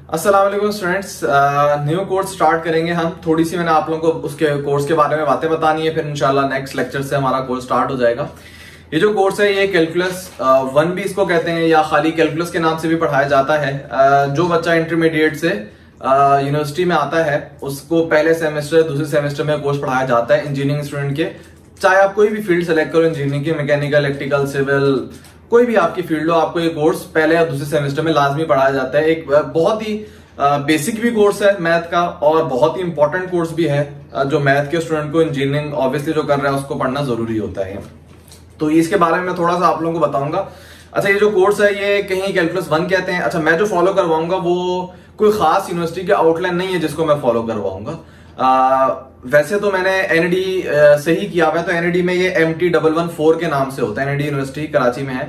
अस्सलाम वालेकुम students, new course start करेंगे हम। थोड़ी सी मैंने आप लोगों को उसके कोर्स के बारे में बातें बतानी है, फिर इंशाल्लाह नेक्स्ट लेक्चर से हमारा कोर्स स्टार्ट हो जाएगा। ये जो कोर्स है ये कैलकुलस 1 भी इसको कहते हैं या खाली कैलकुलस के नाम से भी पढ़ाया जाता है। जो बच्चा इंटरमीडिएट से यूनिवर्सिटी में आता है उसको पहले सेमेस्टर दूसरे सेमेस्टर में कोर्स पढ़ाया जाता है इंजीनियरिंग स्टूडेंट के। चाहे आप कोई भी फील्ड सेलेक्ट करो, इंजीनियरिंग की, मैकेनिकल, इलेक्ट्रिकल, सिविल, कोई भी आपकी फील्ड हो, आपको ये कोर्स पहले या दूसरे सेमेस्टर में लाजमी पढ़ाया जाता है। एक बहुत ही बेसिक भी कोर्स है मैथ का और बहुत ही इंपॉर्टेंट कोर्स भी है जो मैथ के स्टूडेंट को इंजीनियरिंग ऑब्वियसली जो कर रहा है उसको पढ़ना जरूरी होता है। तो इसके बारे में मैं थोड़ा सा आप लोगों को बताऊंगा। अच्छा, ये जो कोर्स है ये कहीं कैलकुलस 1 कहते हैं। अच्छा, मैं जो फॉलो करवाऊंगा वो कोई खास यूनिवर्सिटी के आउटलाइन नहीं है जिसको मैं फॉलो करवाऊंगा। वैसे तो मैंने एनडी से ही किया हुआ है, तो एनडी में ये MT114 के नाम से होता है। एनडी यूनिवर्सिटी कराची में है,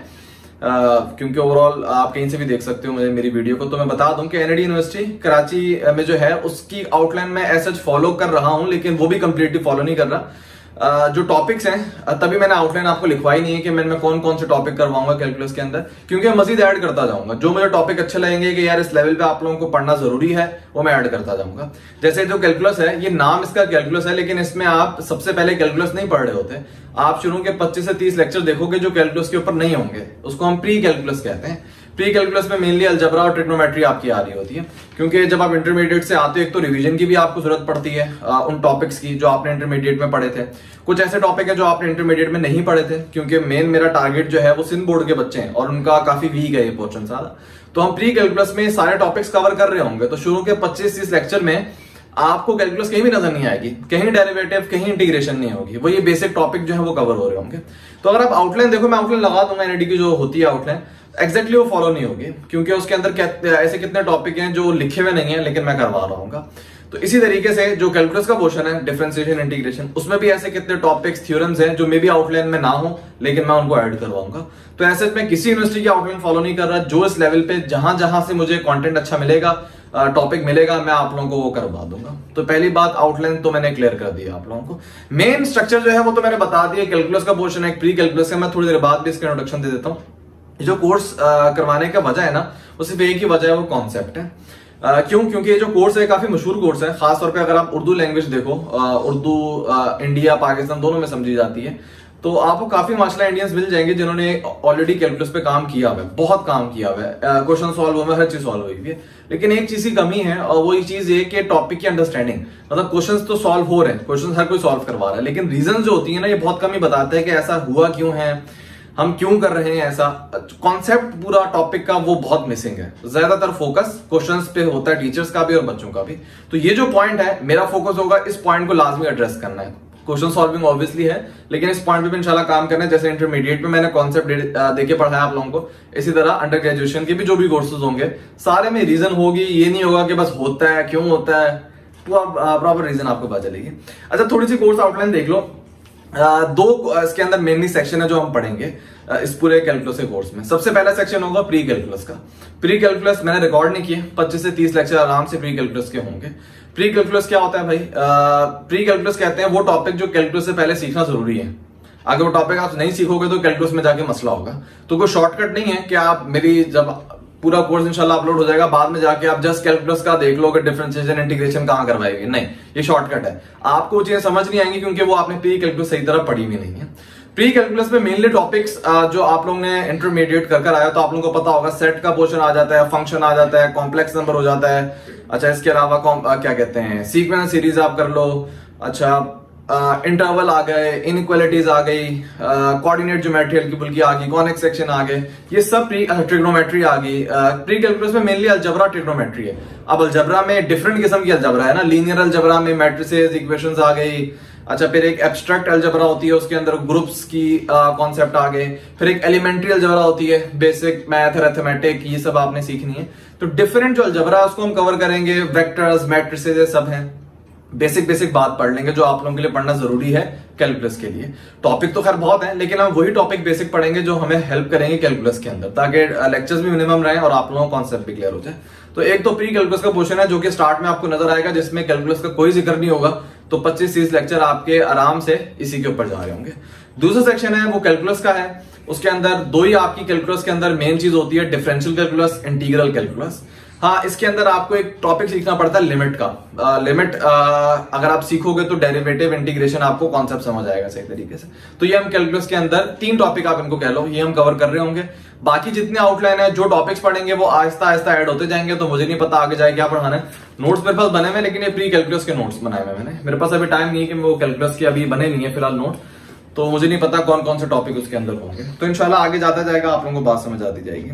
क्योंकि ओवरऑल आप कहीं से भी देख सकते हो मुझे मेरी वीडियो को। तो मैं बता दूं कि एनडी यूनिवर्सिटी कराची में जो है उसकी आउटलाइन में ऐसा फॉलो कर रहा हूं, लेकिन वो भी कंप्लीटली फॉलो नहीं कर रहा। जो टॉपिक्स हैं तभी मैंने आउटलाइन आपको लिखवाई नहीं है कि मैं कौन कौन से टॉपिक करवाऊंगा कैलकुलस के अंदर, क्योंकि मैं मजीद ऐड करता जाऊंगा। जो मुझे टॉपिक अच्छे लगेंगे कि यार इस लेवल पे आप लोगों को पढ़ना जरूरी है, वो मैं ऐड करता जाऊंगा। जैसे जो कैलकुलस है, ये नाम इसका कैलकुलस है, लेकिन इसमें आप सबसे पहले कैलकुलस नहीं पढ़ रहे होते। आप शुरू के 25 से 30 लेक्चर देखोगे जो कैलकुलस के ऊपर नहीं होंगे, उसको हम प्री कैलकुलस कहते हैं। प्री कैलकुलस में मेनली अलजबरा और ट्रिग्नोमेट्री आपकी आ रही होती है, क्योंकि जब आप इंटरमीडिएट से आते हो एक तो रिवीजन की भी आपको जरूरत पड़ती है उन टॉपिक्स की जो आपने इंटरमीडिएट में पढ़े थे। कुछ ऐसे टॉपिक है जो आपने इंटरमीडिएट में नहीं पढ़े थे, क्योंकि मेन मेरा टारगेट जो है वो सिंध बोर्ड के बच्चे हैं और उनका काफी वीक है ये पोर्शन सारा। तो हम प्री कैलकुलस में सारे टॉपिक्स कवर कर रहे होंगे। तो शुरू के 25-30 लेक्चर में आपको कैलकुलस कहीं भी नजर नहीं आएगी, कहीं डेरिवेटिव, कहीं इंटीग्रेशन नहीं होगी, वो ये बेसिक टॉपिक जो है वो कवर हो रहे होंगे। तो अगर आप आउटलाइन देखो, मैं आउटलाइन लगा दूंगा एनडी की जो होती है आउटलाइन, एग्जैक्टली वो फॉलो नहीं होगी, क्योंकि उसके अंदर ऐसे कितने टॉपिक हैं जो लिखे हुए नहीं है लेकिन मैं करवा रहा हूँ। तो इसी तरीके से जो कैलकुलस का पोर्शन है, डिफरेंशिएशन, इंटीग्रेशन, उसमें भी ऐसे कितने टॉपिक्स, थ्योरम्स हैं जो मे बी आउटलाइन में ना हो, लेकिन मैं उनको ऐड करवाऊंगा। तो ऐसे मैं किसी यूनिवर्सिटी की आउटलाइन फॉलो नहीं कर रहा। जो इस लेवल पे जहां जहां से मुझे कंटेंट अच्छा मिलेगा, टॉपिक मिलेगा, मैं आप लोगों को वो करवा दूंगा। तो पहली बात, आउटलाइन तो मैंने क्लियर कर दिया आप लोगों को। मेन स्ट्रक्चर जो है वो तो मैंने बता दिया। कैलकुलस का पोर्शन है, प्री कैलकुलस का मैं थोड़ी देर बाद भी इसका इंट्रोडक्शन दे देता हूँ। जो कोर्स करवाने का वजह है ना, वो सिर्फ एक ही वजह है, वो कॉन्सेप्ट है। क्यों? क्योंकि ये जो कोर्स है काफी मशहूर कोर्स है। खासतौर पे अगर आप उर्दू लैंग्वेज देखो, उर्दू इंडिया पाकिस्तान दोनों में समझी जाती है, तो आपको काफी माशाल्लाह इंडियंस मिल जाएंगे जिन्होंने ऑलरेडी कैलकुलस पे काम किया हुआ है, बहुत काम किया हुआ है, क्वेश्चन सॉल्व हुआ है, हर चीज सॉल्व हुई है। लेकिन एक चीज की कमी है और वो ये चीज है कि टॉपिक की अंडरस्टैंडिंग, मतलब क्वेश्चंस तो सॉल्व हो रहे हैं, क्वेश्चंस हर कोई सॉल्व करवा रहा है, लेकिन रीजन जो होती है ना, ये बहुत कम ही बताते हैं कि ऐसा हुआ क्यों है, हम क्यों कर रहे हैं ऐसा। कॉन्सेप्ट पूरा टॉपिक का वो बहुत मिसिंग है। ज्यादातर फोकस क्वेश्चंस पे होता है, टीचर्स का भी और बच्चों का भी। तो ये जो पॉइंट है, मेरा फोकस होगा इस पॉइंट को लाजमी एड्रेस करना है। क्वेश्चन सॉल्विंग ऑब्वियसली है, लेकिन इस पॉइंट पे भी इंशाल्लाह काम करना है। जैसे इंटरमीडिएट में मैंने कॉन्सेप्ट देके पढ़ाया आप लोगों को, इसी तरह अंडर ग्रेजुएशन के भी जो भी कोर्सेज होंगे सारे में रीजन होगी। ये नहीं होगा कि बस होता है, क्यों होता है, प्रॉपर रीजन आपको पता चलेगी। अच्छा, थोड़ी सी कोर्स आउटलाइन देख लो। दो इसके अंदर मेनली सेक्शन है जो हम पढ़ेंगे इस पूरे कैलकुलस के कोर्स में। सबसे पहला सेक्शन होगा प्री कैलकुलस का। प्री कैलकुलस मैंने रिकॉर्ड नहीं किया, 25 से 30 लेक्चर आराम से प्री कैलकुलस के होंगे। प्री कैलकुलस क्या होता है भाई? प्री कैलकुलस कहते हैं वो टॉपिक जो कैलकुलस से पहले सीखना जरूरी है। अगर वो टॉपिक आप नहीं सीखोगे तो कैलकुलस में जाके मसला होगा। तो कोई शॉर्टकट नहीं है कि आप मेरी जब पूरा कोर्स इंशाल्लाह अपलोड हो जाएगा, बाद में जाके आप जस्ट कैलकुलस का देख लो कि डिफरेंशिएशन, इंटीग्रेशन कहां करवाएगी, नहीं, ये शॉर्टकट है। आपको वो चीजें समझ नहीं आएंगी क्योंकि वो आपने प्री कैलकुलस सही तरह पढ़ी भी नहीं है। प्री कैलकुलस में मेनली टॉपिक्स जो आप लोगों ने इंटरमीडिएट कर आया, तो आप लोगों को पता होगा सेट का पोर्शन आ जाता है, फंक्शन आ जाता है, कॉम्प्लेक्स नंबर हो जाता है। अच्छा, इसके अलावा क्या कहते हैं, सीक्वेंस सीरीज आप कर लो। अच्छा, इंटरवल आ गए, इनइक्वालिटीज आ गई, कोऑर्डिनेट ज्योमेट्री हल्की फुल्की आ गई, कॉनिक सेक्शन आ गए, ये सब ट्रिग्नोमेट्री आ गई। प्री कैलकुलस में मेनली अलजबरा ट्रिग्नोमेट्री है। अब अलजबरा में डिफरेंट किस्म की अलजबरा है ना, लीनियर अलजबरा में मैट्रिसेस, इक्वेशंस आ गई। अच्छा, फिर एक एब्स्ट्रैक्ट अलजबरा होती है, उसके अंदर ग्रुप्स की कॉन्सेप्ट आ गए। फिर एक एलिमेंट्री अलजबरा होती है, बेसिक मैथ, अरिथमेटिक, ये सब आपने सीखनी है। तो डिफरेंट जो अलजबरा है उसको हम कवर करेंगे। वेक्टर्स, मैट्रिसेस, ये सब हैं। बेसिक बात पढ़ लेंगे जो आप लोगों के लिए पढ़ना जरूरी है कैलकुलस के लिए। टॉपिक तो खैर बहुत है, लेकिन हम वही टॉपिक बेसिक पढ़ेंगे जो हमें हेल्प करेंगे कैलकुलस के अंदर, ताकि लेक्चर्स भी मिनिमम रहे और आप लोगों को कॉन्सेप्ट भी क्लियर हो जाए। तो एक तो प्री कैलकुलस का पोर्शन है जो कि स्टार्ट में आपको नजर आएगा, जिसमें कैलकुलस का कोई जिक्र नहीं होगा। तो 25-30 लेक्चर आपके आराम से इसी के ऊपर जा रहे होंगे। दूसरा सेक्शन है वो कैलकुलस का है। उसके अंदर दो ही आपकी कैलकुलस के अंदर मेन चीज होती है, डिफरेंशियल कैलकुलस, इंटीग्रल कैलकुलस। हाँ, इसके अंदर आपको एक टॉपिक सीखना पड़ता है लिमिट का। लिमिट अगर आप सीखोगे तो डेरिवेटिव इंटीग्रेशन आपको कॉन्सेप्ट समझ आएगा सही तरीके से। तो ये हम कैलकुलस के अंदर 3 टॉपिक आप इनको कह लो, ये हम कवर कर रहे होंगे। बाकी जितने आउटलाइन है, जो टॉपिक्स पढ़ेंगे वो आहिस्ता आहिस्ता ऐड होते जाएंगे। तो मुझे नहीं पता आगे जाए क्या पढ़ाना है। नोट्स मेरे पास बने हुए, लेकिन ये प्री कैलकुलस के नोट्स बनाए हुए मैंने। मेरे पास अभी टाइम नहीं है कि वो कैलकुलस के अभी बने नहीं है फिलहाल नोट, तो मुझे नहीं पता कौन कौन से टॉपिक उसके अंदर होंगे। तो इंशाल्लाह आगे जाता जाएगा, आप लोगों को बात समझ आती जाएगी।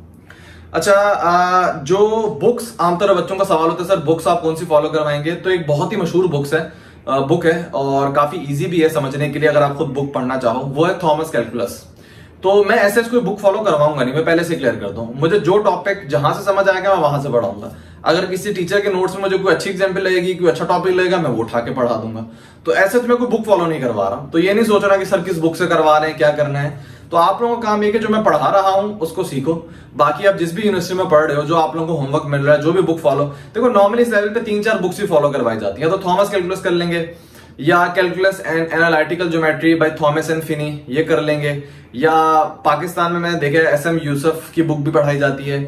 अच्छा, जो बुक्स आमतौर पर बच्चों का सवाल होता है, सर बुक्स आप कौन सी फॉलो करवाएंगे? तो एक बहुत ही मशहूर बुक है और काफी इजी भी है समझने के लिए अगर आप खुद बुक पढ़ना चाहो, वो है थॉमस कैलकुलस। तो मैं ऐसे कोई बुक फॉलो करवाऊंगा नहीं, मैं पहले से क्लियर करता हूं। मुझे जो टॉपिक जहां से समझ आएगा मैं वहां से पढ़ाऊंगा। अगर किसी टीचर के नोट्स में मुझे कोई अच्छी एग्जांपल लगेगी, कोई अच्छा टॉपिक लगेगा, मैं वो उठा के पढ़ा दूंगा। तो ऐसे तो मैं कोई बुक फॉलो नहीं करवा रहा हूं। तो ये नहीं सोच रहा कि सर किस बुक से करवा रहे हैं, क्या करना है। तो आप लोगों का काम ये कि जो मैं पढ़ा रहा हूं उसको सीखो। बाकी आप जिस भी यूनिवर्सिटी में पढ़ रहे हो, जो आप लोगों को होमवर्क मिल रहा है, जो भी बुक फॉलो, देखो नॉर्मली इस लेवल पे 3-4 बुक्स ही फॉलो करवाई जाती है। तो थॉमस कैलकुलस कर लेंगे, या calculus and analytical geometry by Thomas and Finney, ये कर लेंगे। या पाकिस्तान में मैंने देखा है SM यूसुफ की बुक भी पढ़ाई जाती है।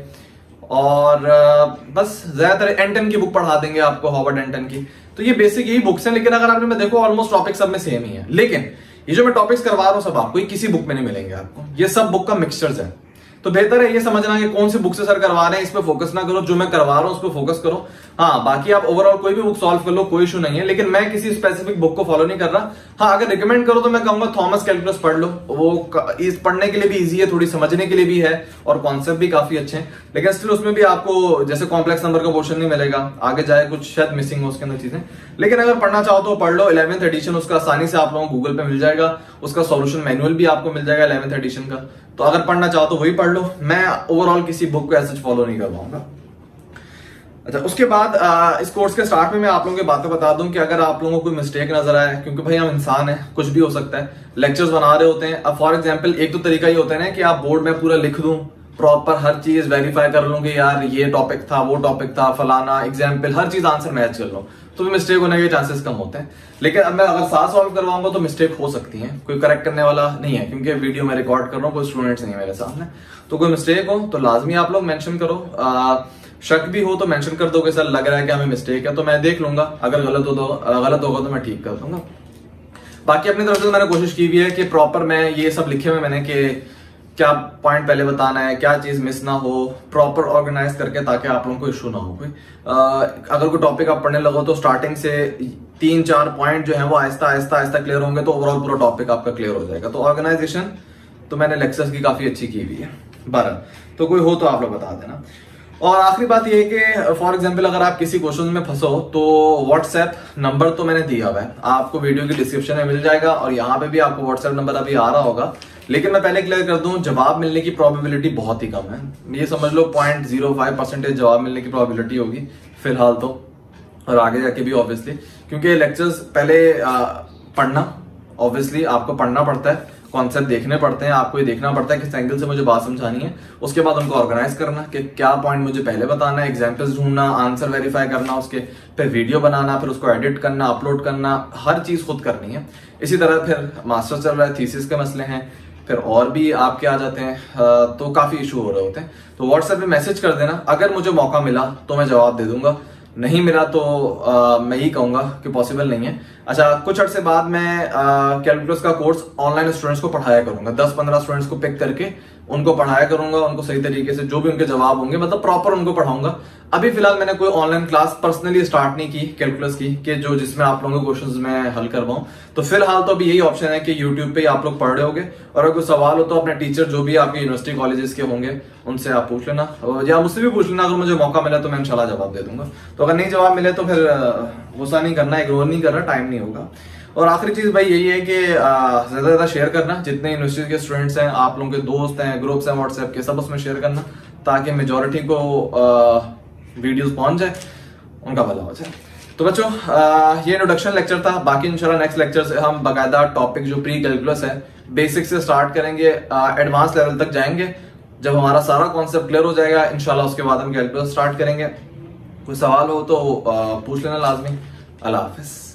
और बस ज्यादातर एंटन की बुक पढ़ा देंगे आपको, हॉवर्ड एंटन की। तो ये बेसिक यही बुक्स हैं। लेकिन अगर आपने देखो ऑलमोस्ट टॉपिक सब में सेम ही है। लेकिन ये जो मैं टॉपिक्स करवा रहा हूं सब आपको, ये किसी बुक में नहीं मिलेंगे आपको। ये सब बुक का मिक्सचर्स है। तो बेहतर है ये समझना कि कौन सी बुक से सर करवा रहे हैं, इस पे फोकस ना करो। जो मैं करवा रहा हूं उस पर फोकस करो। हाँ, बाकी आप ओवरऑल कोई भी बुक सॉल्व कर लो, कोई इशू नहीं है। लेकिन मैं किसी स्पेसिफिक बुक को फॉलो नहीं कर रहा। हाँ, अगर रिकमेंड करो तो मैं कहूंगा थॉमस कैलकुलस पढ़ लो। वो इस पढ़ने के लिए भी इजी है, थोड़ी समझने के लिए भी है, और कॉन्सेप्ट भी काफी अच्छे हैं। लेकिन स्टिल उसमें भी आपको जैसे कॉम्प्लेक्स नंबर का पोर्शन नहीं मिलेगा, आगे जाए कुछ शायद मिसिंग हो उसके अंदर चीजें। लेकिन अगर पढ़ना चाहो तो पढ़ लो। 11th एडिशन उसका आसानी से आप लोगों को गूगल पे मिल जाएगा। उसका सॉल्यूशन मैनुअल भी आपको मिल जाएगा 11th एडिशन का। तो अगर पढ़ना चाहो तो वही पढ़ लो। मैं ओवरऑल किसी बुक को ऐसे फॉलो नहीं करवाऊंगा। अच्छा, उसके बाद इस कोर्स के स्टार्ट में मैं आप लोगों की बातें बता दूं कि अगर आप लोगों को कोई मिस्टेक नजर आए, क्योंकि भाई हम इंसान हैं, कुछ भी हो सकता है। लेक्चर्स बना रहे होते हैं। अब फॉर एग्जांपल एक तो तरीका ये होता है ना कि आप बोर्ड में पूरा लिख दूं, प्रॉपर हर चीज वेरीफाई कर लूं कि यार ये टॉपिक था, वो टॉपिक था, फलाना एग्जाम्पल, हर चीज आंसर मैच कर लो, तो मिस्टेक होने के चांसेस कम होते हैं। लेकिन अब मैं अगर साथ सॉल्व करवाऊंगा तो मिस्टेक हो सकती है। कोई करेक्ट करने वाला नहीं है, क्योंकि वीडियो मैं रिकॉर्ड कर रहा हूँ, कोई स्टूडेंट्स नहीं है मेरे सामने। तो कोई मिस्टेक हो तो लाजमी आप लोग मेंशन करो। शक भी हो तो मेंशन कर दो कि सर लग रहा है कि हमें मिस्टेक है, तो मैं देख लूंगा। अगर गलत होगा तो मैं ठीक कर दूंगा। बाकी अपनी तरफ से मैंने कोशिश की हुई है कि प्रॉपर मैं ये सब लिखे हुए मैंने कि क्या पॉइंट पहले बताना है, क्या चीज मिस ना हो, प्रॉपर ऑर्गेनाइज करके, ताकि आप लोगों को इशू ना हो कोई। अगर कोई टॉपिक आप पढ़ने लगो तो स्टार्टिंग से 3-4 पॉइंट जो है वो आहिस्ता आहिस्ता क्लियर होंगे, तो ओवरऑल पूरा टॉपिक आपका क्लियर हो जाएगा। तो ऑर्गेनाइजेशन तो मैंने लेक्चर्स की काफी अच्छी की हुई है। 12 तो कोई हो तो आप लोग बता देना। और आखिरी बात यह है कि फॉर एग्जांपल अगर आप किसी क्वेश्चन में फंसो तो व्हाट्सएप नंबर तो मैंने दिया हुआ है, आपको वीडियो की डिस्क्रिप्शन में मिल जाएगा, और यहाँ पे भी आपको व्हाट्सएप नंबर अभी आ रहा होगा। लेकिन मैं पहले क्लियर कर दूं, जवाब मिलने की प्रोबेबिलिटी बहुत ही कम है। ये समझ लो 0.05% जवाब मिलने की प्रोबेबिलिटी होगी फिलहाल तो, और आगे जाके भी ऑब्वियसली, क्योंकि लेक्चर्स पहले पढ़ना, ऑब्वियसली आपको पढ़ना पड़ता है, कॉन्सेप्ट देखने पड़ते हैं, आपको ये देखना पड़ता है किस एंगल से मुझे बात समझानी है। उसके बाद उनको ऑर्गेनाइज करना कि क्या पॉइंट मुझे पहले बताना है, एग्जाम्पल्स ढूंढना, आंसर वेरीफाई करना, उसके फिर वीडियो बनाना, फिर उसको एडिट करना, अपलोड करना, हर चीज खुद करनी है। इसी तरह फिर मास्टर चल रहा है, थीसिस के मसले हैं, फिर और भी आपके आ जाते हैं, तो काफी इशू हो रहे होते हैं। तो व्हाट्सएप पे मैसेज कर देना, अगर मुझे मौका मिला तो मैं जवाब दे दूंगा, नहीं मिला तो मैं ही कहूंगा कि पॉसिबल नहीं है। अच्छा, कुछ अर्से बाद मैं कैलकुलस का कोर्स ऑनलाइन स्टूडेंट्स को पढ़ाया करूंगा, 10-15 स्टूडेंट्स को पिक करके उनको पढ़ाया करूंगा, उनको सही तरीके से जो भी उनके जवाब होंगे मतलब प्रॉपर उनको पढ़ाऊंगा। अभी फिलहाल मैंने कोई ऑनलाइन क्लास पर्सनली स्टार्ट नहीं की कैलकुलस की, कि जो जिसमें आप लोगों के क्वेश्चंस मैं हल करवाऊं। तो फिलहाल तो अभी यही ऑप्शन है कि यूट्यूब पे आप लोग पढ़ रहे होगे, और अगर कोई सवाल हो तो अपने टीचर जो भी आपके यूनिवर्सिटी कॉलेजेस के होंगे उनसे आप पूछ लेना, या मुझसे भी पूछ लेना। अगर मुझे मौका मिला तो मैं इंशाल्लाह जवाब दे दूंगा। तो अगर नहीं जवाब मिले तो फिर गुस्सा नहीं करना, इग्नोर नहीं करना, टाइम नहीं होगा। और आखिरी चीज भाई यही है कि ज्यादा ज्यादा शेयर करना, जितने यूनिवर्सिटी के स्टूडेंट्स हैं, आप लोगों के दोस्त हैं, ग्रुप्स हैं व्हाट्सएप के, सब उसमें शेयर करना, ताकि मेजोरिटी को वीडियोस पहुंच जाए, उनका भला हो जाए। तो बच्चों ये इंट्रोडक्शन लेक्चर था। बाकी इंशाल्लाह नेक्स्ट लेक्चर से हम बाकायदा टॉपिक जो प्री कैलकुलस है बेसिक से स्टार्ट करेंगे, एडवांस लेवल तक जाएंगे। जब हमारा सारा कॉन्सेप्ट क्लियर हो जाएगा इंशाल्लाह उसके बाद हम कैलकुलस स्टार्ट करेंगे। कोई सवाल हो तो पूछ लेना लाजमी। अल्लाह हाफिज।